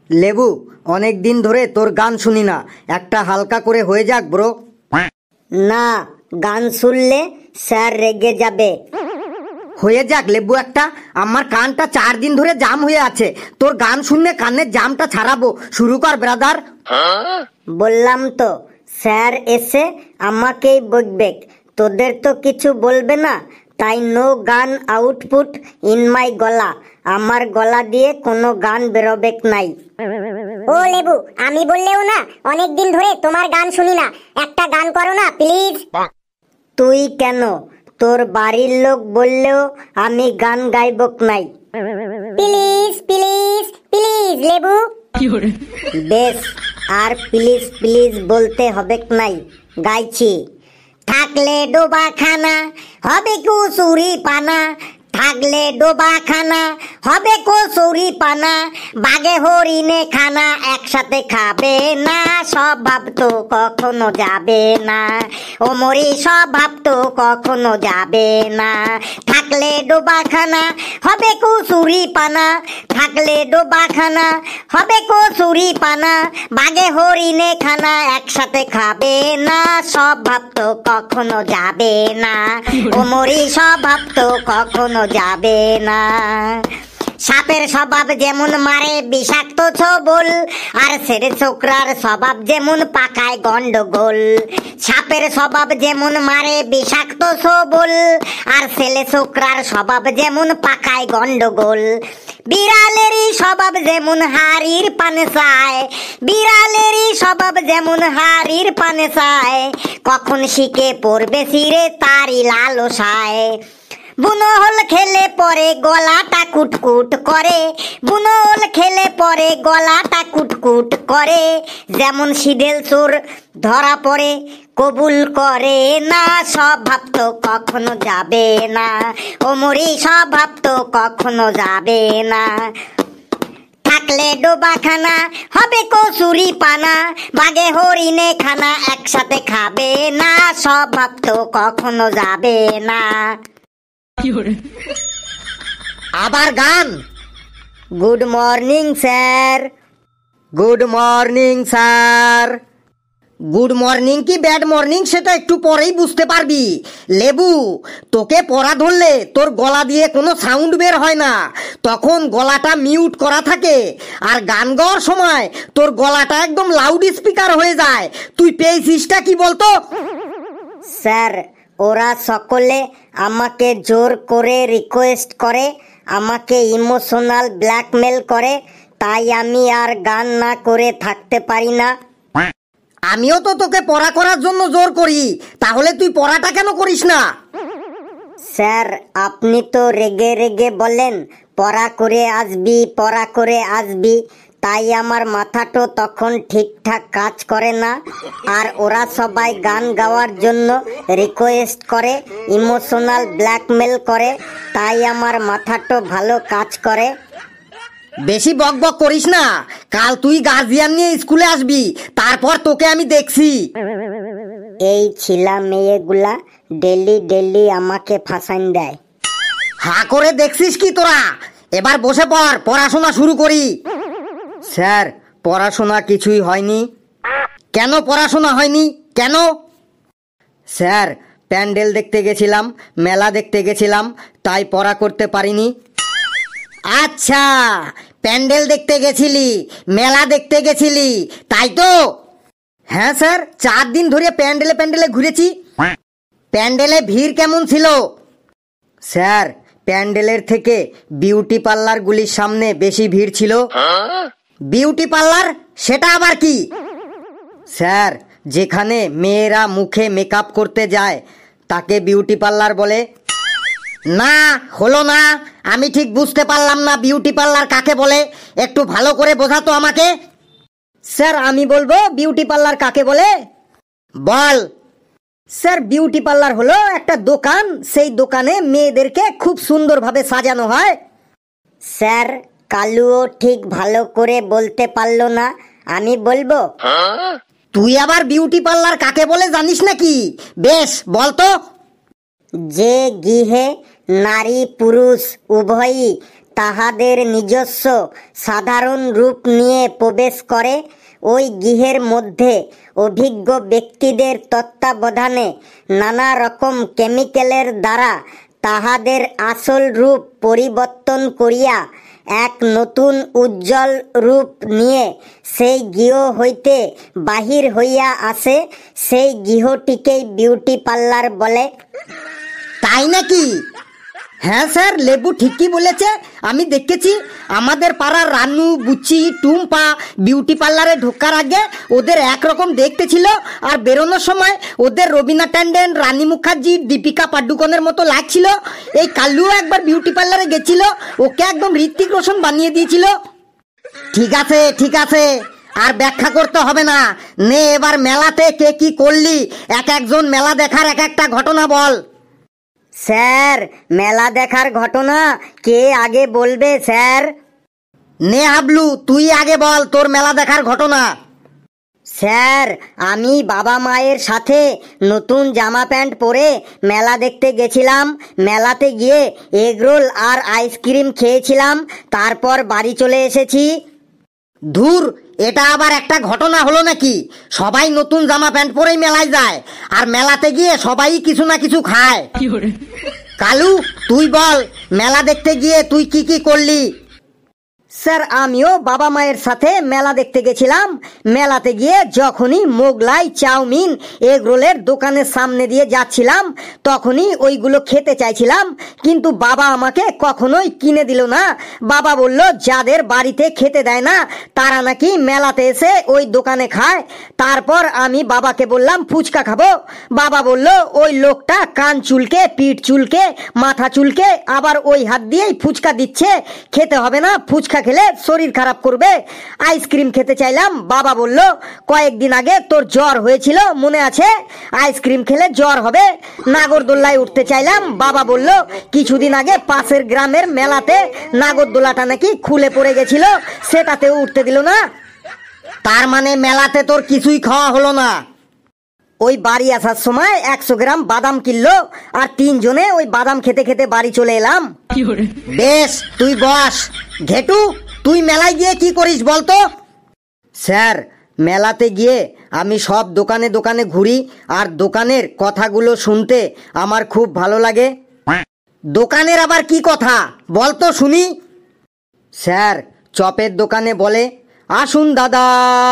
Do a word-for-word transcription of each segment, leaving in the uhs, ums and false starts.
লেবু, অনেক দিন ধরে তোর গান শুনি না, একটা হালকা করে হয়ে যাক ব্রো। না, গান শুনলে স্যার রেগে যাবে। হয়ে যাক লেবু একটা, আমার কানটা চার দিন ধরে জাম হয়ে আছে, তোর গান শুনলে কানের জামটা ছাড়াবো। শুরু কর ব্রাদার। বললাম তো স্যার এসে আমাকেই বকবে, তোদের তো কিছু বলবে না, তাই নো গান আউটপুট ইন মাই গলা। আমার গলা দিয়ে কোনো গান বেরোবে নাই। ও লেবু, আমি বললেও না অনেক দিন ধরে তোমার গান শুনি না, একটা গান করো না প্লিজ। তুই কেন? তোর বাড়ির লোক বললেও আমি গান গাইবক নাই। প্লিজ প্লিজ প্লিজ লেবু। বেশ, আর প্লিজ প্লিজ বলতে হবে নাই, গাইছি। থাকলে ডোবা খানা হবে কচুরি পানা, থাকলে ডোবা খানা হবে কচুরি পানা, বাগে হরিণে খানা একসাথে খাবে না, সব ভাবতো কখনো যাবে না, ও মরি সব ভাবতো কখনো যাবে না। থাকলে ডোবা খানা হবে কচুরি পানা, থাকলে ডোবা খানা হবে কচুরি পানা, বাগে হরিণে খানা একসাথে খাবে না, সব ভাবতো কখনো যাবে না, ও মরি সব ভাবতো কখনো যাবে না। সাপের স্বভাব যেমন মারে বিষাক্ত ছবল, আর ছেড়ে ছোকরার স্বভাব যেমন পাকায় গন্ডগোল। সাপের স্বভাব যেমন মারে বিষাক্ত ছবল, আর ছেলে ছোকরার স্বভাব যেমন পাকায় গন্ডগোল। বিড়ালেরই স্বভাব যেমন হাড়ির পানে চায়, বিড়ালেরই স্বভাব যেমন হাড়ির পানে চায়, কখন শিখে পড়বে সিরে তারই লালসায়। বুনোহল খেলে পরে গলাটা কুটকুট করে, বুনোহল খেলে পরে গলাটা কুটকুট করে, যেমন সিধেল চোর ধরা পড়ে কবুল করে না, সব ভাবতো কখনো যাবে না, ও মরি সব ভাবতো কখনো যাবে না। থাকলে ডোবা খানা হবে কচুরি পানা, বাগে হরিণে খানা একসাথে খাবে না, সব ভাবতো কখনো যাবে না। আবার গান। Good morning sir. Good morning sir. Good morning কি ব্যাড মর্নিং সেটা একটু পরেই বুঝতে পারবি। লেবু, তোকে পড়া ধরলে তোর গলা দিয়ে কোনো সাউন্ড বের হয় না, তখন গলাটা মিউট করা থাকে, আর গান গাওয়ার সময় তোর গলাটা একদম লাউড স্পিকার হয়ে যায়। তুই পেয়েছিসটা কি বলতো? স্যার, ওরা সকলে আমাকে জোর করে রিকোয়েস্ট করে, আমাকে ইমোশনাল ব্ল্যাকমেল করে, তাই আমি আর গান না করে থাকতে পারি না। আমিও তো তোকে পড়া করার জন্য জোর করি, তাহলে তুই পড়াটা কেন করিস না? স্যার, আপনি তো রেগে রেগে বলেন পড়া করে আসবি, পড়া করে আসবি, তাই আমার মাথাটা তখন ঠিকঠাক কাজ করে না, আর ওরা সবাই গান গাওয়ার জন্য রিকোয়েস্ট করে, ইমোশনাল ব্ল্যাকমেল করে, তাই আমার মাথাটা ভালো কাজ করে। বেশি বক বক করিস না, কাল তুই গার্জিয়ান নিয়ে স্কুলে আসবি, তারপর তোকে আমি দেখছি। এই ছিলা মেয়েগুলা ডেলি ডেলি আমাকে ফাঁসাইন দেয়। হা করে দেখছিস কি তোরা? এবার বসে পড়, পড়াশোনা শুরু করি। স্যার, পড়াশোনা কিছুই হয়নি। কেন পড়াশোনা হয়নি? কেন? স্যার, প্যান্ডেল দেখতে গেছিলাম, মেলা দেখতে গেছিলাম, তাই পড়া করতে পারিনি। আচ্ছা, প্যান্ডেল দেখতে গেছিলি, মেলা দেখতে গেছিলি, তাই তো? হ্যাঁ স্যার, চার দিন ধরে প্যান্ডেলে প্যান্ডেলে ঘুরেছি। প্যান্ডেলে ভিড় কেমন ছিল? স্যার, প্যান্ডেলের থেকে বিউটি পার্লারগুলির সামনে বেশি ভিড় ছিল। বিউটি পার্লার সেটা আবার কি? স্যার, যেখানে মেয়েরা মুখে মেকআপ করতে যায় তাকে বিউটি পার্লার বলে। না, হলো না, আমি ঠিক বুঝতে পারলাম না বিউটি পার্লার কাকে বলে, একটু ভালো করে বোঝাতো আমাকে। স্যার, আমি বলবো বিউটি পার্লার কাকে বলে। বল। স্যার, বিউটি পার্লার হলো একটা দোকান, সেই দোকানে মেয়েদেরকে খুব সুন্দরভাবে সাজানো হয়। স্যার, কালুও ঠিক ভালো করে বলতে পারলো না, আমি বলবো। তুই আবার বিউটি পার্লার কাকে বলে জানিস নাকি? বেশ, বলতো। যে গৃহে নারী পুরুষ উভয়ই তাহাদের নিজস্ব সাধারণ রূপ নিয়ে প্রবেশ করে। ওই গৃহের মধ্যে অভিজ্ঞ ব্যক্তিদের তত্ত্বাবধানে নানা রকম কেমিক্যালের দ্বারা তাহাদের আসল রূপ পরিবর্তন করিয়া এক নতুন উজ্জ্বল রূপ নিয়ে সেই গৃহ হইতে বাহির হইয়া আসে। সেই গৃহটিকেই বিউটি পার্লার বলে। তাই নাকি? হ্যাঁ স্যার, লেবু ঠিকই বলেছে। আমি দেখেছি আমাদের পাড়ার রানু, বুচি, টুম্পা বিউটি পার্লারে ঢোকার আগে ওদের একরকম দেখতে ছিল, আর বেরোনোর সময় ওদের রবিনা ট্যান্ডন, রানী মুখার্জি, দীপিকা পাডুকোনের মতো লাগছিল। এই কাল্লুও একবার বিউটি পার্লারে গেছিল, ওকে একদম ঋত্বিক রোশন বানিয়ে দিয়েছিল। ঠিক আছে ঠিক আছে, আর ব্যাখ্যা করতে হবে না। নে এবার মেলাতে কে কি করলি, এক একজন মেলা দেখার এক একটা ঘটনা বল। স্যার, মেলা দেখার ঘটনা কে আগে বলবে স্যার? নে হাবলু, তুই আগে বল তোর মেলা দেখার ঘটনা। স্যার, আমি বাবা মায়ের সাথে নতুন জামা প্যান্ট পরে মেলা দেখতে গেছিলাম। মেলাতে গিয়ে এগরোল আর আইসক্রিম খেয়েছিলাম, তারপর বাড়ি চলে এসেছি। ধুর, এটা আবার একটা ঘটনা হলো নাকি? সবাই নতুন জামা প্যান্ট পরেই মেলায় যায়, আর মেলাতে গিয়ে সবাই কিছু না কিছু খায়। কালু, তুই বল মেলা দেখতে গিয়ে তুই কি কি করলি? স্যার, আমিও বাবা মায়ের সাথে মেলা দেখতে গেছিলাম। মেলাতে গিয়ে যখনই মোগলাই, চাউমিন, এগ রোলের দোকানের সামনে দিয়ে যাচ্ছিলাম, তখনই ওইগুলো খেতে চাইছিলাম, কিন্তু বাবা আমাকে কখনোই কিনে দিল না। বাবা বলল যাদের বাড়িতে খেতে দেয় না তারা নাকি মেলাতে এসে ওই দোকানে খায়। তারপর আমি বাবাকে বললাম ফুচকা খাবো। বাবা বলল ওই লোকটা কান চুলকে, পিঠ চুলকে, মাথা চুলকে, আবার ওই হাত দিয়েই ফুচকা দিচ্ছে, খেতে হবে না, ফুচকা খেলে শরীর খারাপ করবে। আইসক্রিম খেতে চাইলাম, বাবা বলল কয়েকদিন আগে তোর জ্বর হয়েছিল মনে আছে, আইসক্রিম খেলে জ্বর হবে। নাগরদোল্লায় উঠতে চাইলাম, বাবা বলল কিছুদিন আগে পাশের গ্রামের মেলাতে নাগরদোলাটা নাকি খুলে পড়ে গেছিল, সেটাতেও উঠতে দিল না। তার মানে মেলাতে তোর কিছুই খাওয়া হলো না? ওই বাড়ি আসার সময় একশো গ্রাম বাদাম কিনলো, আর তিনজনে ওই বাদাম খেতে খেতে বাড়ি চলে এলাম। বেশ, তুই বস। ঘেটু, তুই মেলায় গিয়ে কি করিস বলতো? স্যার, মেলাতে গিয়ে আমি সব দোকানে দোকানে ঘুরি, আর দোকানের কথাগুলো শুনতে আমার খুব ভালো লাগে। দোকানের আবার কি কথা বলতো শুনি? স্যার, চপের দোকানে বলে আসুন দাদা,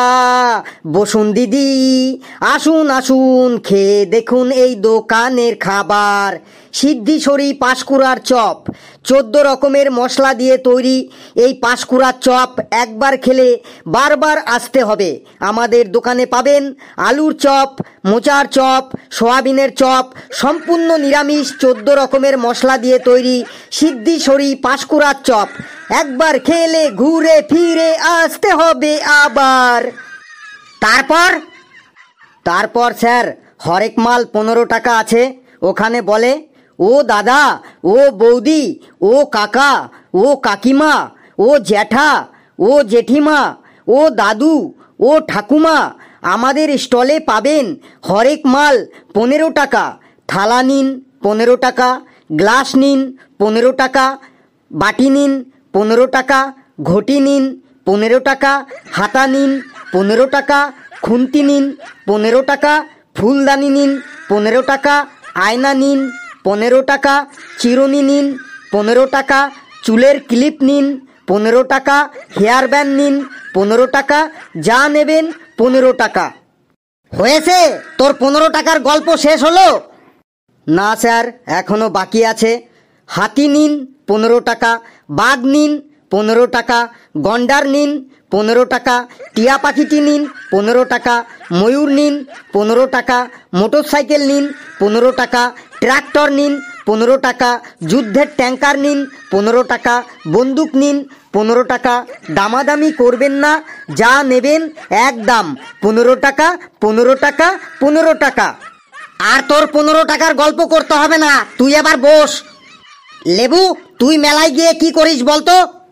বসুন দিদি, আসুন আসুন, খেয়ে দেখুন এই দোকানের খাবার। সিদ্ধিসরি পাঁশকুড়ার চপ, চোদ্দ রকমের মশলা দিয়ে তৈরি এই পাঁশকুড়ার চপ একবার খেলে বারবার আসতে হবে। আমাদের দোকানে পাবেন আলুর চপ, মোচার চপ, সয়াবিনের চপ, সম্পূর্ণ নিরামিষ চোদ্দ রকমের মশলা দিয়ে তৈরি সিদ্ধিসরি পাঁশকুড়ার চপ। একবার খেলে ঘুরে ফিরে আসতে হবে আবার। তারপর? তারপর স্যার, হরেক মাল পনেরো টাকা আছে। ওখানে বলে ও দাদা, ও বৌদি, ও কাকা, ও কাকিমা, ও জ্যাঠা, ও জেঠিমা, ও দাদু, ও ঠাকুমা, আমাদের স্টলে পাবেন হরেক মাল পনেরো টাকা। থালা নিন পনেরো টাকা, গ্লাস নিন পনেরো টাকা, বাটি নিন পনেরো টাকা, ঘটি নিন পনেরো টাকা, হাতা নিন পনেরো টাকা, খুন্তি নিন পনেরো টাকা, ফুলদানি নিন পনেরো টাকা, আয়না নিন পনেরো টাকা, চিরুনি নিন পনেরো টাকা, চুলের ক্লিপ নিন পনেরো টাকা, হেয়ার ব্যান্ড নিন পনেরো টাকা, যা নেবেন পনেরো টাকা। হয়েছে? তোর পনেরো টাকার গল্প শেষ হলো? না স্যার, এখনো বাকি আছে। হাতি নিন পনেরো টাকা, বাঘ নিন পনেরো টাকা, গন্ডার নিন পনেরো টাকা, টিয়া পাখিটি নিন পনেরো টাকা, ময়ূর নিন পনেরো টাকা, মোটর সাইকেল নিন পনেরো টাকা, ট্রাক্টর নিন পনেরো টাকা, যুদ্ধের ট্যাঙ্কার নিন পনেরো টাকা, বন্দুক নিন পনেরো টাকা। দামাদামি করবেন না, যা নেবেন একদম পনেরো টাকা, পনেরো টাকা, পনেরো টাকা। আর তোর পনেরো টাকার গল্প করতে হবে না, তুই এবার বস। লেবু, তুই মেলায় গিয়ে কি করিস বলতো?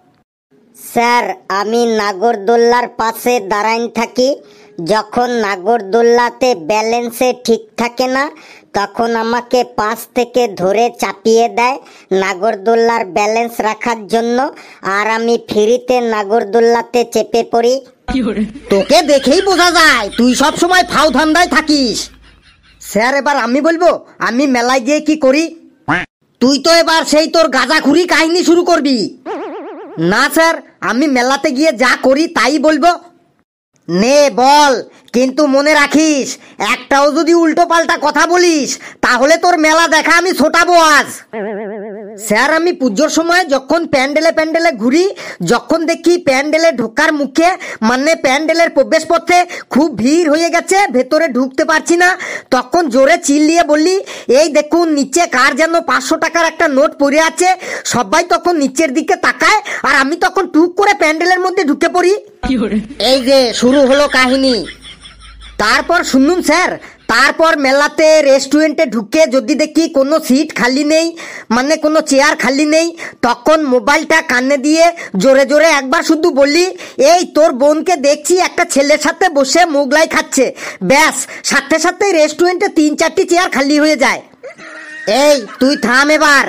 স্যার, আমি নাগরদোল্লার পাশে দাঁড়াইন থাকি। যখন নাগরদোল্লাতে ব্যালেন্সে ঠিক থাকে না, তখন আমাকে পাশ থেকে ধরে চাপিয়ে দেয় নাগরদোল্লার ব্যালেন্স রাখার জন্য, আর আমি ফ্রিতে নাগরদোল্লাতে চেপে পড়ি। তোকে দেখেই বোঝা যায় তুই সব সময় ফাউ ধান্দায় থাকিস। স্যার এবার আমি বলবো আমি মেলায় গিয়ে কি করি। তুই তো এবার সেই তোর গাঁজাখুরি কাহিনী শুরু করবি। না স্যার, আমি মেলাতে গিয়ে যা করি তাই বলবো। নে বল, কিন্তু মনে রাখিস একটাও যদি উল্টো পাল্টা কথা বলিস তাহলে তোর মেলা দেখা আমি ছোটাবো আজ। স্যার আমি পুজোর সময় যখন প্যান্ডেলে প্যান্ডেলে ঘুরি, যখন দেখি প্যান্ডেলে ঢোকার মুখে মানে প্যান্ডেলের প্রবেশ পথে খুব ভিড় হয়ে গেছে, ভেতরে ঢুকতে পারছি না, তখন জোরে চিল্লিয়ে বললি এই দেখুন নিচে কার যেন পাঁচশো টাকার একটা নোট পড়ে আছে। সবাই তখন নিচের দিকে তাকায় আর আমি তখন টুক করে প্যান্ডেলের মধ্যে ঢুকে পড়ি। এই যে শুরু হলো কাহিনী। তারপর শুনুন স্যার, তারপর মেলাতে রেস্টুরেন্টে ঢুকে যদি দেখি কোনো সিট খালি নেই মানে কোনো চেয়ার খালি নেই, তখন মোবাইলটা কানে দিয়ে জোরে জোরে একবার শুধু বললি এই তোর বোনকে দেখছি একটা ছেলের সাথে বসে মোগলাই খাচ্ছে। ব্যাস, সাথে সাথে রেস্টুরেন্টে তিন চারটি চেয়ার খালি হয়ে যায়। এই তুই থাম এবার।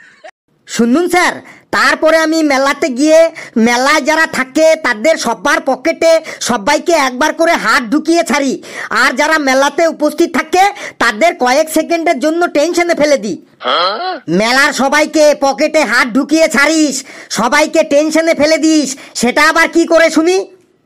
শুনুন স্যার, তারপরে আমি মেলাতে গিয়ে মেলায় যারা থাকে তাদের সবার পকেটে সবাইকে একবার করে হাত ঢুকিয়ে ছাড়ি, আর যারা মেলাতে উপস্থিত থাকে তাদের কয়েক সেকেন্ডের জন্য টেনশনে ফেলে দিই। মেলার সবাইকে পকেটে হাত ঢুকিয়ে ছাড়িস, সবাইকে টেনশনে ফেলে দিস, সেটা আবার কি করে শুনি?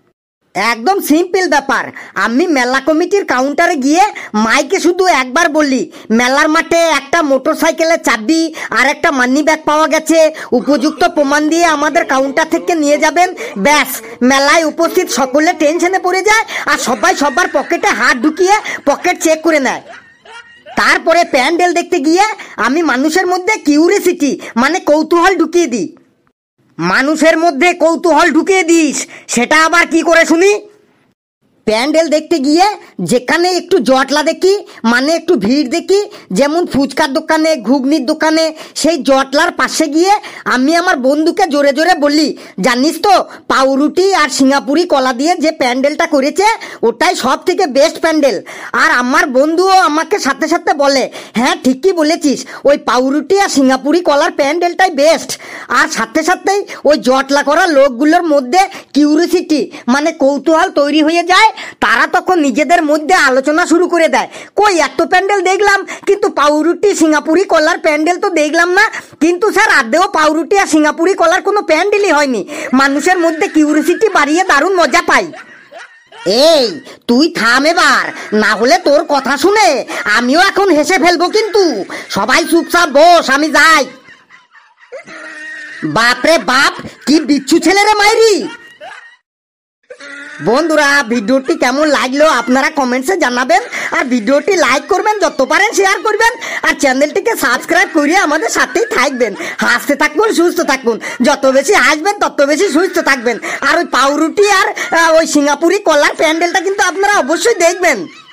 একদম সিম্পল ব্যাপার। আমি মেলা কমিটির কাউন্টারে গিয়ে মাইকে শুধু একবার বললি মেলার মাঠে একটা মোটরসাইকেলের চাবি আর একটা মানি ব্যাগ পাওয়া গেছে, উপযুক্ত প্রমাণ দিয়ে আমাদের কাউন্টার থেকে নিয়ে যাবেন। ব্যাস, মেলায় উপস্থিত সকলে টেনশনে পড়ে যায় আর সবাই সবার পকেটে হাত ঢুকিয়ে পকেট চেক করে নেয়। তারপরে প্যান্ডেল দেখতে গিয়ে আমি মানুষের মধ্যে কিউরিসিটি মানে কৌতূহল ঢুকিয়ে দিই। মানুষের মধ্যে কৌতূহল ঢুকিয়ে দিস, সেটা আবার কি করে শুনি? প্যান্ডেল দেখতে গিয়ে যেখানে একটু জটলা দেখি মানে একটু ভিড় দেখি, যেমন ফুচকার দোকানে ঘুগনির দোকানে, সেই জটলার পাশে গিয়ে আমি আমার বন্ধুকে জোরে জোরে বললি জানিস তো পাউরুটি আর সিঙ্গাপুরি কলা দিয়ে যে প্যান্ডেলটা করেছে ওটাই সব থেকে বেস্ট প্যান্ডেল। আর আমার বন্ধুও আমাকে সাথে সাথে বলে হ্যাঁ ঠিকই বলেছিস, ওই পাউরুটি আর সিঙ্গাপুরি কলার প্যান্ডেলটাই বেস্ট। আর সাথে সাথেই ওই জটলা করা লোকগুলোর মধ্যে কিউরিসিটি মানে কৌতূহল তৈরি হয়ে যায়। তারা তখন নিজেদের মধ্যে আলোচনা শুরু করে দেয়, কই এত প্যান্ডেল দেখলাম কিন্তু পাউরুটি সিঙ্গাপুরি কলার প্যান্ডেল তো দেখলাম না। কিন্তু স্যার আদেও পাউরুটি আর সিঙ্গাপুরি কলার কোনো প্যান্ডেলই হয়নি। মানুষের মধ্যে কিউরিসিটি বাড়িয়ে দারুণ মজা পাই। এই তুই থাম এবার, না হলে তোর কথা শুনে আমিও এখন হেসে ফেলবো। কিন্তু সবাই চুপচাপ বস, আমি যাই। বাপরে বাপ, কি বিচ্ছু ছেলে রে মাইরি। বন্ধুরা ভিডিওটি কেমন লাগলো আপনারা কমেন্টসে জানাবেন, আর ভিডিওটি লাইক করবেন, যত পারেন শেয়ার করবেন, আর চ্যানেলটিকে সাবস্ক্রাইব করে আমাদের সাথেই থাকবেন। হাসতে থাকবেন, সুস্থ থাকবেন, যত বেশি হাসবেন তত বেশি সুস্থ থাকবেন। আর ওই পাউরুটি আর ওই সিঙ্গাপুরি কলার প্যান্ডেলটা কিন্তু আপনারা অবশ্যই দেখবেন।